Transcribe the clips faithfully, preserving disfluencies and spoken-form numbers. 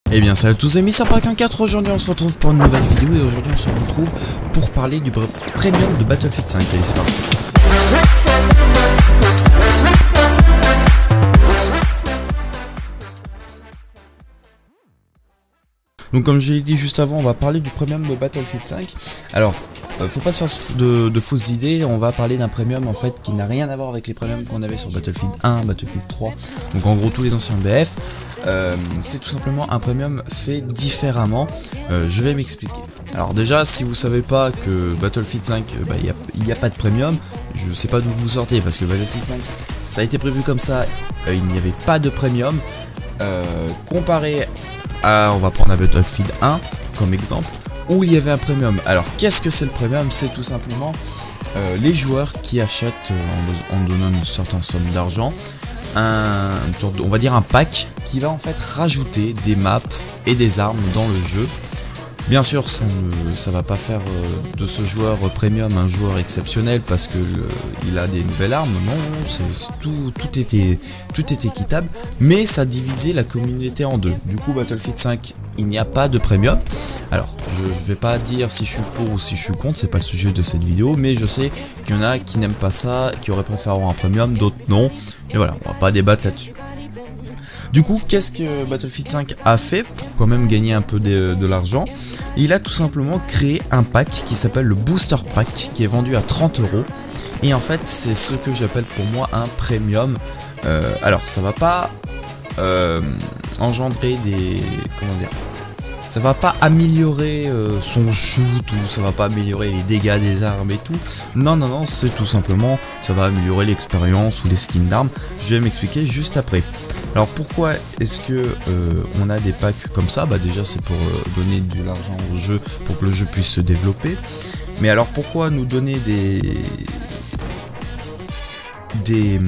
Eh bien salut à tous amis, c'est Braquin quatre, aujourd'hui on se retrouve pour une nouvelle vidéo et aujourd'hui on se retrouve pour parler du premium de Battlefield cinq. Allez c'est parti. Donc comme je l'ai dit juste avant, on va parler du premium de Battlefield cinq. Alors, euh, faut pas se faire de, de fausses idées, on va parler d'un premium en fait qui n'a rien à voir avec les premiums qu'on avait sur Battlefield un, Battlefield trois, donc en gros tous les anciens B F. Euh, c'est tout simplement un premium fait différemment. Euh, je vais m'expliquer. Alors déjà, si vous savez pas que Battlefield cinq, il bah, n'y a, a pas de premium, je sais pas d'où vous sortez, parce que Battlefield cinq, ça a été prévu comme ça, euh, il n'y avait pas de premium. Euh, comparé à, on va prendre un Battlefield un comme exemple, où il y avait un premium. Alors qu'est-ce que c'est le premium? C'est tout simplement euh, les joueurs qui achètent, euh, en, en donnant une certaine somme d'argent, un, on va dire un pack qui va en fait rajouter des maps et des armes dans le jeu. Bien sûr, ça ne ça va pas faire de ce joueur premium un joueur exceptionnel parce que le, il a des nouvelles armes. Non, c'est tout, tout était tout est équitable, mais ça divisait la communauté en deux. Du coup, Battlefield cinq, il n'y a pas de premium. Alors, je, je vais pas dire si je suis pour ou si je suis contre, c'est pas le sujet de cette vidéo, mais je sais qu'il y en a qui n'aiment pas ça, qui auraient préféré avoir un premium, d'autres non. Et voilà, on va pas débattre là-dessus. Du coup, qu'est-ce que Battlefield cinq a fait pour quand même gagner un peu de, de l'argent? Il a tout simplement créé un pack qui s'appelle le Booster Pack, qui est vendu à trente euros. Et en fait, c'est ce que j'appelle pour moi un premium. Euh, alors, ça va pas euh, engendrer des... comment dire? Ça va pas améliorer euh, son shoot, ou ça va pas améliorer les dégâts des armes et tout. Non, non, non, c'est tout simplement, ça va améliorer l'expérience ou les skins d'armes. Je vais m'expliquer juste après. Alors pourquoi est-ce que euh, on a des packs comme ça? Bah déjà c'est pour euh, donner de l'argent au jeu, pour que le jeu puisse se développer. Mais alors pourquoi nous donner des... des...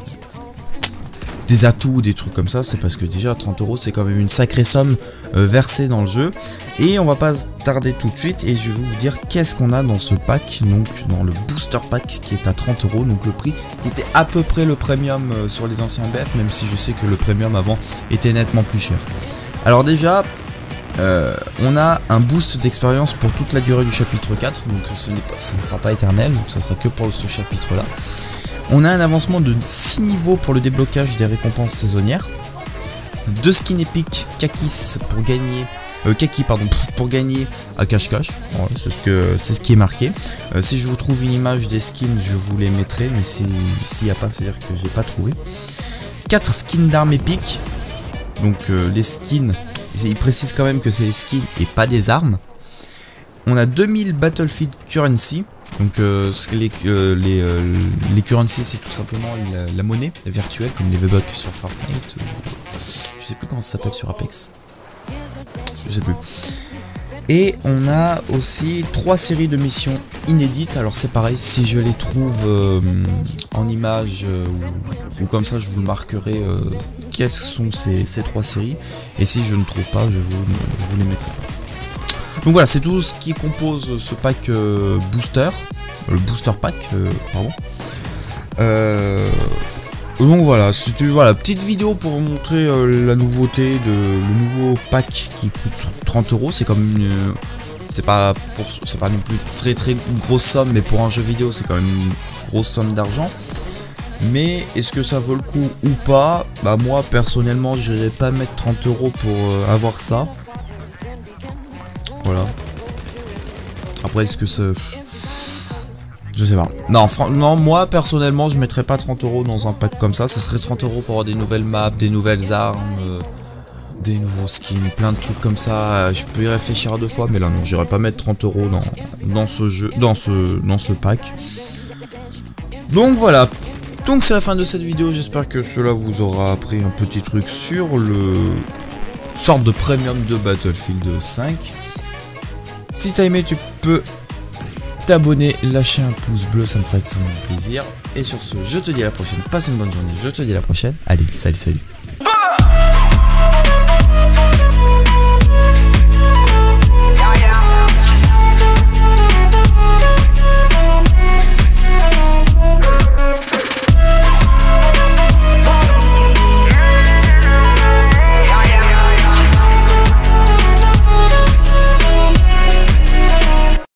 des atouts, des trucs comme ça? C'est parce que déjà trente euros c'est quand même une sacrée somme euh, versée dans le jeu. Et on va pas tarder tout de suite et je vais vous dire qu'est-ce qu'on a dans ce pack, donc dans le booster pack qui est à trente euros, donc le prix qui était à peu près le premium euh, sur les anciens B F, même si je sais que le premium avant était nettement plus cher. Alors déjà, euh, on a un boost d'expérience pour toute la durée du chapitre quatre, donc ce, n'est pas, ça ne sera pas éternel, donc ça sera que pour ce chapitre là. On a un avancement de six niveaux pour le déblocage des récompenses saisonnières. Deux skins épiques Kakis pour gagner euh, Kaki pardon pour gagner à cache-cache. Ouais, c'est ce que c'est ce qui est marqué. Euh, si je vous trouve une image des skins, je vous les mettrai, mais si s'il n'y a pas, c'est à dire que j'ai pas trouvé. Quatre skins d'armes épiques. Donc euh, les skins, il précise quand même que c'est les skins et pas des armes. On a deux mille Battlefield Currency. Donc euh, les, euh, les, euh, les currencies, c'est tout simplement la, la monnaie virtuelle, comme les V-Bucks sur Fortnite, ou... je sais plus comment ça s'appelle sur Apex, je sais plus. Et on a aussi trois séries de missions inédites. Alors c'est pareil, si je les trouve euh, en image euh, ou, ou comme ça, je vous marquerai euh, quelles sont ces, ces trois séries. Et si je ne trouve pas, je vous, je vous les mettrai. Donc voilà, c'est tout ce qui compose ce pack euh, booster, le booster pack, euh, pardon. Euh, donc voilà, c'était voilà, petite vidéo pour vous montrer euh, la nouveauté, de, le nouveau pack qui coûte trente euros. C'est comme une, c'est pas pour, c'est pas non plus très très grosse somme, mais pour un jeu vidéo, c'est quand même une grosse somme d'argent. Mais est-ce que ça vaut le coup ou pas? Bah moi personnellement, je n'irais pas mettre trente euros pour euh, avoir ça. Voilà. Après, est-ce que ça... je sais pas. Non, non, moi, personnellement, je mettrais pas trente euros dans un pack comme ça. Ça serait trente euros pour avoir des nouvelles maps, des nouvelles armes, euh, des nouveaux skins, plein de trucs comme ça. Je peux y réfléchir à deux fois, mais là, non, j'irais pas mettre trente euros dans, dans ce jeu, dans ce, dans ce pack. Donc, voilà. Donc, c'est la fin de cette vidéo. J'espère que cela vous aura appris un petit truc sur le... sorte de premium de Battlefield cinq. Si t'as aimé, tu peux t'abonner, lâcher un pouce bleu, ça me ferait extrêmement plaisir. Et sur ce, je te dis à la prochaine, passe une bonne journée, je te dis à la prochaine. Allez, salut, salut.